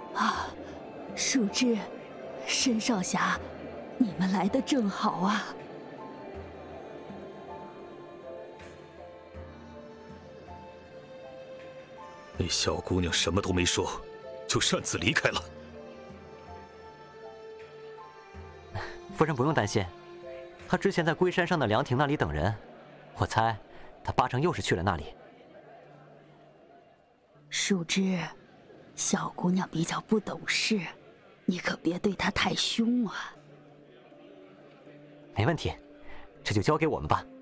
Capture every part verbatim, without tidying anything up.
啊，树枝，申少侠，你们来的正好啊！ 那小姑娘什么都没说，就擅自离开了。 夫人不用担心，她之前在龟山上的凉亭那里等人，我猜她八成又是去了那里。 树枝，小姑娘比较不懂事，你可别对她太凶啊。 没问题，这就交给我们吧。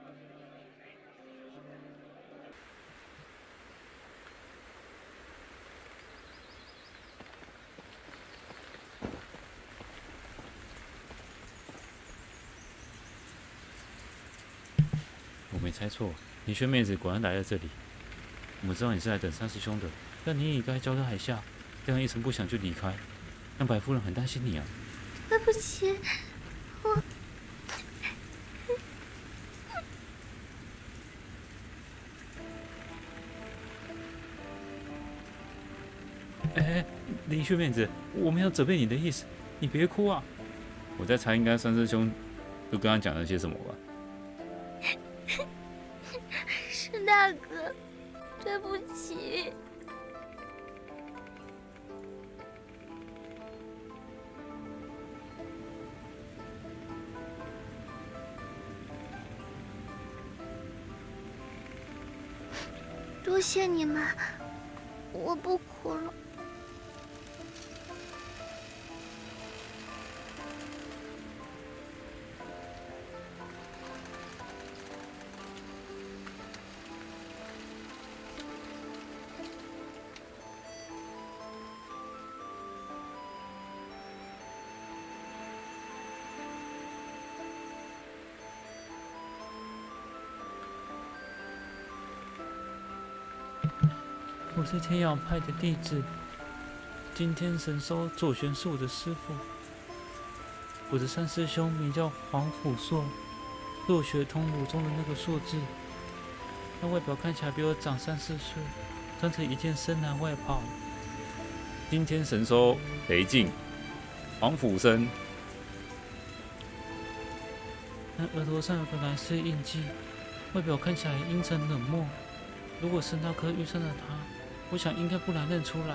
我没猜错，林轩妹子果然来了这里。我们知道你是来等三师兄的，但你也该交代一下，这样一声不响就离开，让白夫人很担心你啊。 对不起，我。 哎，林轩妹子，我没有责备你的意思，你别哭啊。我在猜，应该三师兄都跟他讲了些什么吧。 申大哥，对不起。多谢你们，我不哭了。 我是天阳派的弟子，今天神收左旋是我的师傅。我的三师兄名叫黄虎硕，落学通儒中的那个硕字。他外表看起来比我长三四岁，穿着一件深蓝外袍。今天神收雷静、黄甫生，那额头上有个蓝色印记，外表看起来阴沉冷漠。如果申大哥遇上了他，我想应该不难认出来。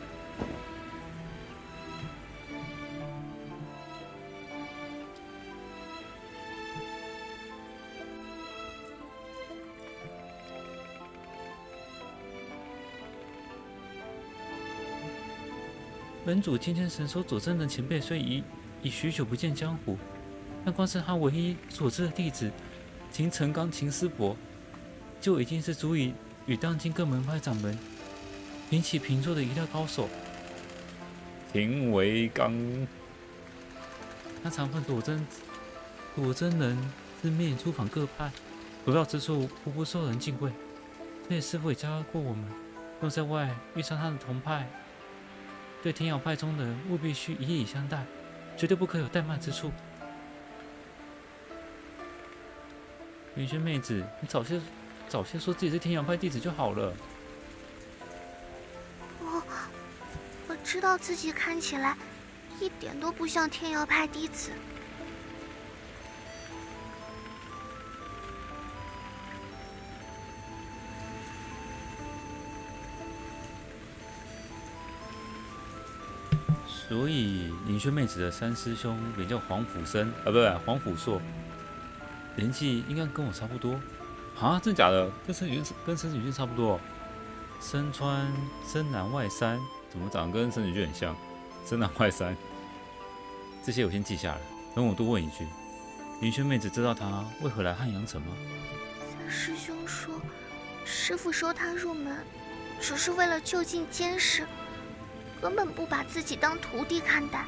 门主今天神收佐证的前辈虽已已许久不见江湖，但光是他唯一所知的弟子秦成刚、秦师伯，就已经是足以与当今各门派掌门平起平坐的一代高手。秦维刚，他常和果真果真人自面出访各派，所到之处无不受人敬畏。这些师傅也教过我们，若在外遇上他的同派，对天瑶派中的人务必须以礼相待，绝对不可有怠慢之处。云轩妹子，你早些早些说自己是天阳派弟子就好了。 我我知道自己看起来一点都不像天瑶派弟子。 所以林轩妹子的三师兄名叫黄甫生，啊，不不，黄甫硕，年纪应该跟我差不多。啊，真假的？跟申宇跟申宇俊差不多、哦。身穿深蓝外衫，怎么长得跟申宇俊很像？深蓝外衫，这些我先记下了。等我多问一句，林轩妹子知道他为何来汉阳城吗？ 三师兄说，师父收他入门，只是为了就近监视。根本不把自己当徒弟看待，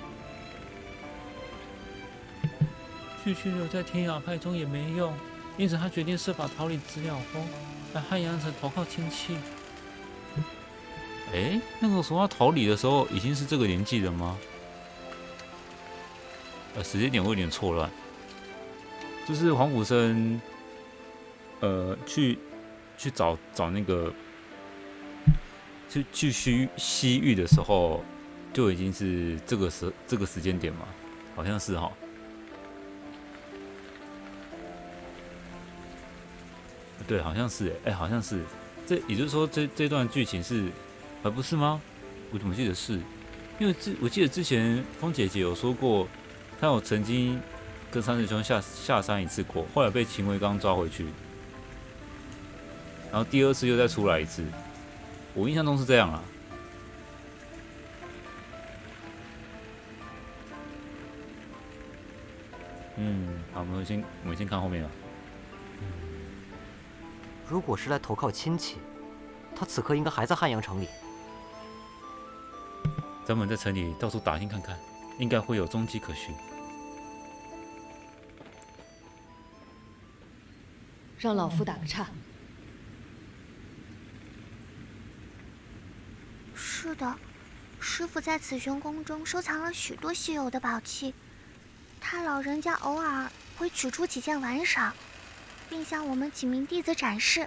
继续留在天涯派中也没用，因此他决定设法逃离紫鸟峰，来汉阳城投靠亲戚。哎，那个时候他逃离的时候已经是这个年纪了吗？呃，时间点我有点错乱。就是黄甫生，呃，去去找找那个。去去西西域的时候， 就已经是这个时这个时间点嘛，好像是哈。对，好像是哎，好像是。这也就是说这，这这段剧情是，还不是吗？我怎么记得是？因为之我记得之前风姐姐有说过，她有曾经跟三师兄下下山一次过，后来被秦维刚抓回去，然后第二次又再出来一次。我印象中是这样啊。嗯，好，我们先我们先看后面吧。 如果是来投靠亲戚，他此刻应该还在汉阳城里。 咱们在城里到处打听看看，应该会有踪迹可循。 让老夫打个岔。 是的，师傅在紫玄宫中收藏了许多稀有的宝器，他老人家偶尔会取出几件玩赏，并向我们几名弟子展示。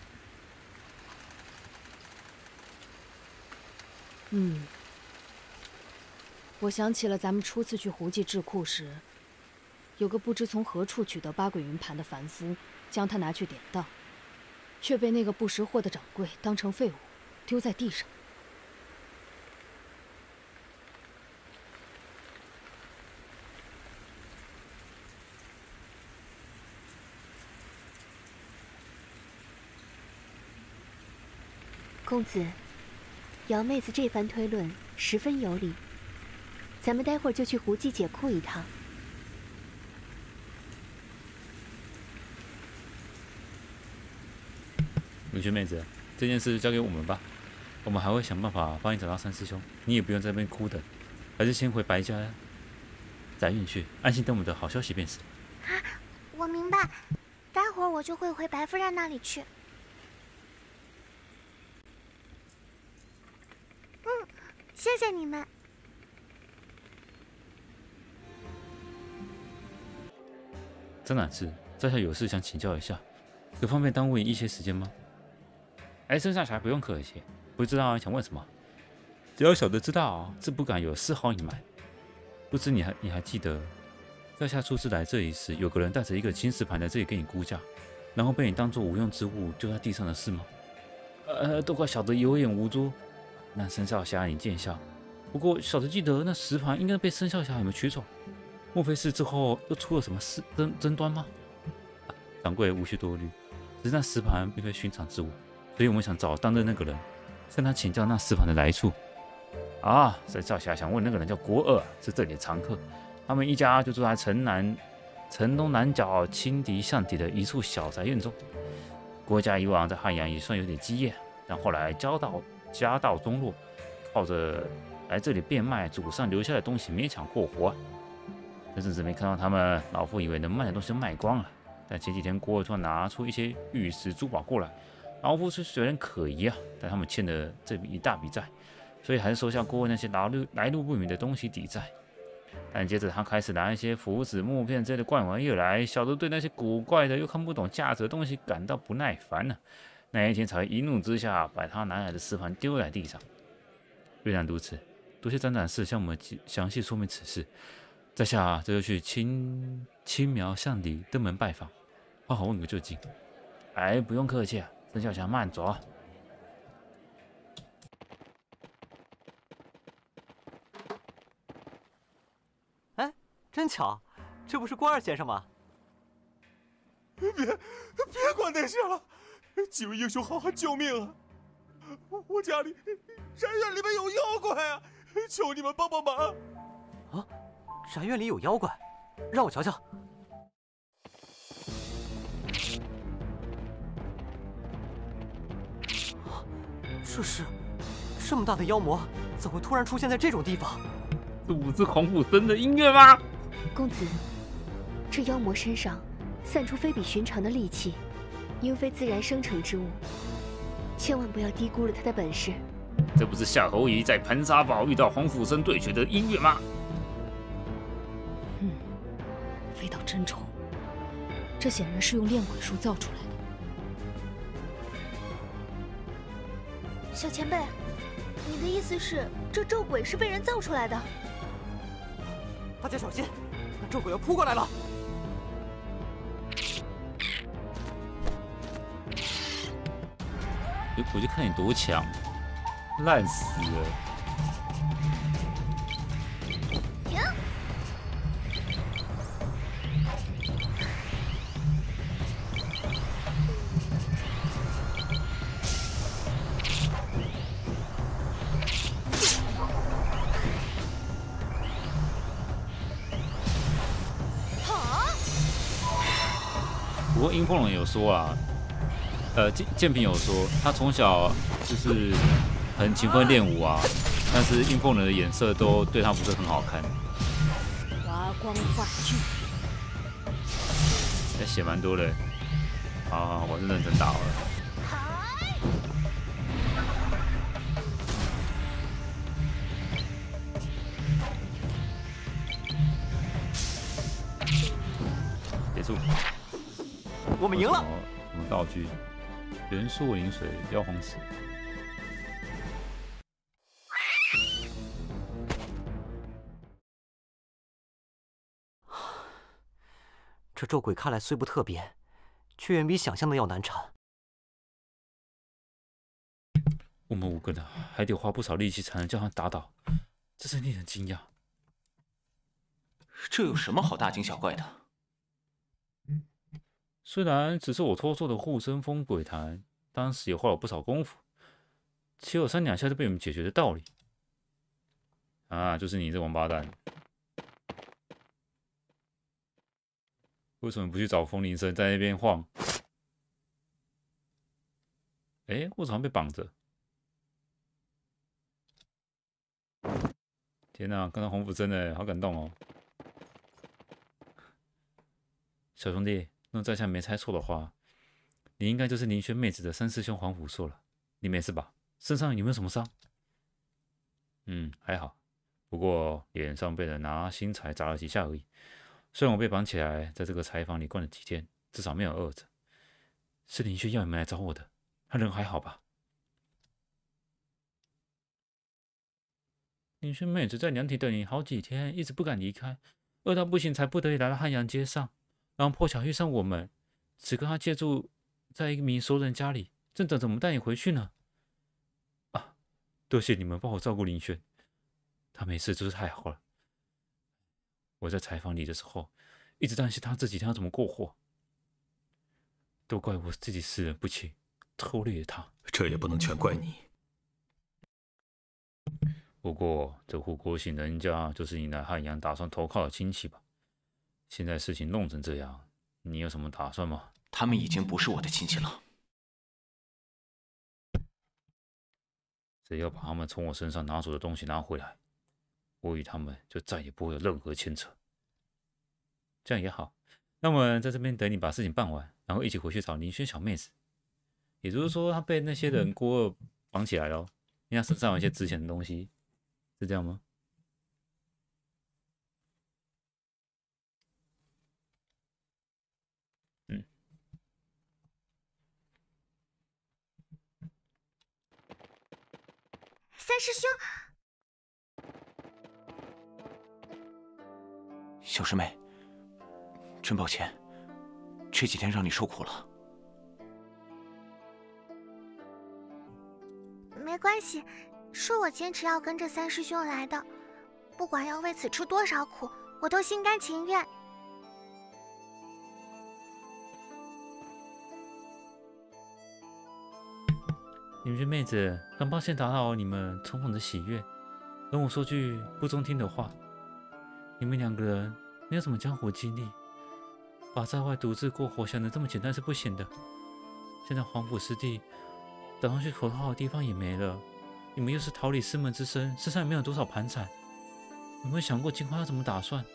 嗯，我想起了咱们初次去胡记智库时，有个不知从何处取得八鬼云盘的凡夫，将它拿去典当，却被那个不识货的掌柜当成废物丢在地上。 公子，姚妹子这番推论十分有理，咱们待会儿就去胡记解库一趟。 雨轩妹子，这件事交给我们吧，我们还会想办法帮你找到三师兄，你也不用在那边哭等，还是先回白家载运去，安心等我们的好消息便是。 啊，我明白，待会儿我就会回白夫人那里去。嗯，谢谢你们。 张展翅，在下有事想请教一下，有方便耽误你一些时间吗？哎，生下小孩不用客气，不知道你想问什么，只要小的知道，自不敢有丝毫隐瞒。不知你还你还记得，在下初次来这里时，有个人带着一个青石盘在这里给你估价，然后被你当作无用之物丢在地上的事吗？呃，都怪小的有眼无珠，那申少侠你见笑。不过小的记得那石盘应该被申少侠有没有取走？莫非是之后又出了什么事争争端吗？啊，掌柜无需多虑，只是那石盘并非寻常之物，所以我们想找当的那个人，向他请教那石盘的来处。啊，申少侠想问那个人叫国二，是这里的常客，他们一家就住在城南、城东南角轻敌巷底的一处小宅院中。郭家以往在汉阳也算有点基业，但后来家道家道中落，靠着来这里变卖祖上留下的东西勉强过活。这阵子没看到他们，老夫以为能卖的东西都卖光了。但前几天郭二突然拿出一些玉石珠宝过来，老夫是虽然可疑啊，但他们欠的这笔一大笔债，所以还是收下郭二那些来路来路不明的东西抵债。但接着他开始拿一些符纸、木片之类的怪玩意儿来，小的对那些古怪的又看不懂价值的东西感到不耐烦了、啊。那一天才一怒之下把他拿来的石盘丢在地上。虽然如此，多谢张展翅向我们详细说明此事。在下这就去青青苗巷里登门拜访，好好问个究竟。哎，不用客气啊，申少侠慢走。 哎，真巧，这不是关二先生吗？ 别别管那些了，几位英雄好汉救命啊！我我家里宅院里面有妖怪啊，求你们帮帮忙！ 啊！宅院里有妖怪，让我瞧瞧。这是这么大的妖魔，怎会突然出现在这种地方？ 是五只黄甫生的音乐吗？ 公子，这妖魔身上散出非比寻常的戾气，应非自然生成之物，千万不要低估了他的本事。 这不是夏侯乙在盘沙堡遇到黄甫生对决的音乐吗？ 嗯，非道真宠，这显然是用炼鬼术造出来的。 小前辈， 你的意思是，这咒鬼是被人造出来的？ 大家小心，那咒鬼要扑过来了！ 我就看你多强，烂死了！ 停！ 不过阴风人有说啊，呃，剑剑平有说，他从小就是很勤奋练武啊，但是阴风人的眼色都对他不是很好看。 华光化剧， 那血蛮多的，好好，我是认真打好了。结束。 我们赢了。 什么道具？元素灵水妖皇石。 这咒鬼看来虽不特别，却远比想象的要难缠。 我们五个人还得花不少力气才能将他打倒，这真令人惊讶。 这有什么好大惊小怪的？ 虽然只是我偷做的护身风鬼坛，当时也花了不少功夫，岂有三两下就被我们解决的道理？啊，就是你这王八蛋！为什么不去找风铃声，在那边晃？哎，我好像被绑着。天哪，看到红福真的好感动哦！小兄弟，若在下没猜错的话，你应该就是林轩妹子的三师兄黄甫硕了。你没事吧？身上有没有什么伤？嗯，还好，不过脸上被人拿新柴砸了几下而已。虽然我被绑起来，在这个柴房里关了几天，至少没有饿着。是林轩要你们来找我的，他人还好吧？林轩妹子在凉亭等你好几天，一直不敢离开，饿到不行才不得已来到汉阳街上，然后破巧遇上我们。此刻他借住在一名熟人家里，正等着我们带你回去呢。啊，多谢你们帮我照顾林轩，他没事就是太好了。我在柴房里的时候，一直担心他这几天要怎么过活，都怪我自己识人不清，偷猎了他。 这也不能全怪你。 不过这护国行人家就是你来汉阳打算投靠的亲戚吧？现在事情弄成这样，你有什么打算吗？ 他们已经不是我的亲戚了。 只要把他们从我身上拿走的东西拿回来，我与他们就再也不会有任何牵扯。这样也好，那我们在这边等你把事情办完，然后一起回去找林轩小妹子。也就是说，她被那些人孤儿绑起来了，因为她身上有一些值钱的东西，是这样吗？嗯。 三师兄。 小师妹，真抱歉，这几天让你受苦了。 没关系，是我坚持要跟着三师兄来的，不管要为此吃多少苦，我都心甘情愿。 林轩妹子，很抱歉打扰你们重逢的喜悦，容我说句不中听的话。你们两个人没有什么江湖经历，把在外独自过活想得这么简单是不行的。现在黄甫师弟打算去投靠的地方也没了，你们又是桃李师门之身，身上也没有多少盘缠，有没有想过今后要怎么打算？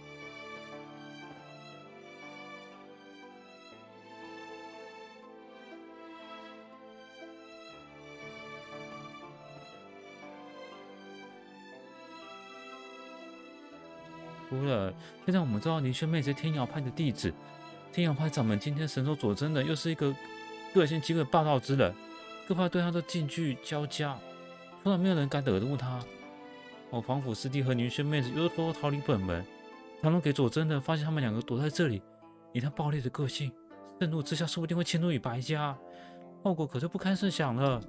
除了现在我们知道林轩妹是天瑶派的弟子，天瑶派掌门今天神手佐真的又是一个个性极为霸道之人，各派对他都近距交加。突突然没有人敢惹怒他。我防腐师弟和宁轩妹子又偷偷逃离本门，唐龙给佐真的发现他们两个躲在这里，以他暴烈的个性，盛怒之下说不定会迁怒于白家，后果可就不堪设想了。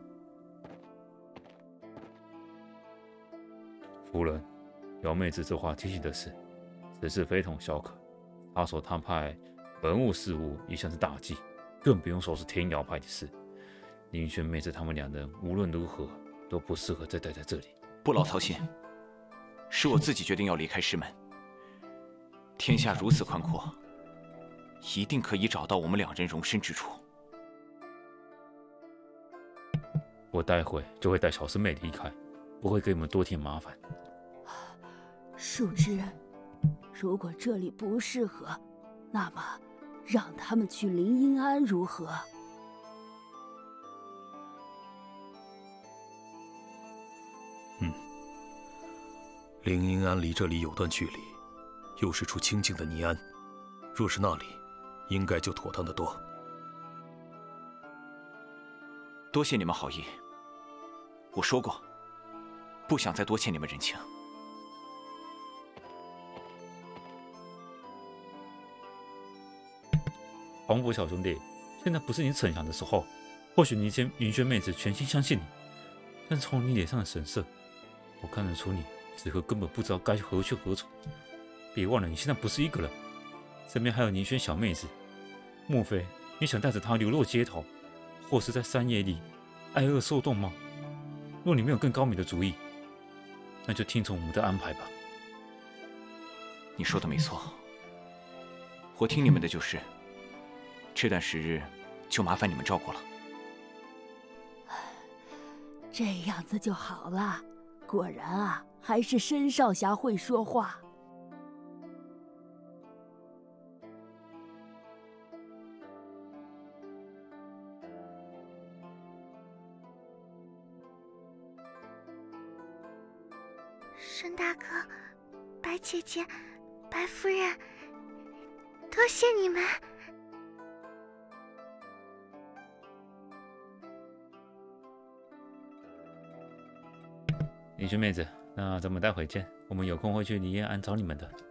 夫人，姚妹子这话提醒的是，此事非同小可。他所摊派本务事务一向是大忌，更不用说是天瑶派的事。宁轩妹子他们两人无论如何都不适合再待在这里。 不劳操心，是我自己决定要离开师门。天下如此宽阔，一定可以找到我们两人容身之处。 我待会就会带小师妹离开，不会给你们多添麻烦。 树枝，如果这里不适合，那么让他们去林荫庵如何？ 嗯，林荫庵离这里有段距离，又是处清静的尼庵，若是那里，应该就妥当得多。 多谢你们好意。我说过，不想再多欠你们人情。 黄渤小兄弟，现在不是你逞强的时候。或许你先云轩妹子全心相信你，但从你脸上的神色，我看得出你此刻根本不知道该何去何从。别忘了，你现在不是一个人，身边还有宁轩小妹子。莫非你想带着她流落街头，或是在山野里挨饿受冻吗？若你没有更高明的主意，那就听从我们的安排吧。 你说的没错，我听你们的就是。这段时日就麻烦你们照顾了。 这样子就好了。果然啊，还是申少侠会说话。 申大哥、白姐姐、白夫人，多谢你们。 宁轩妹子，那咱们待会见，我们有空会去梨烟庵找你们的。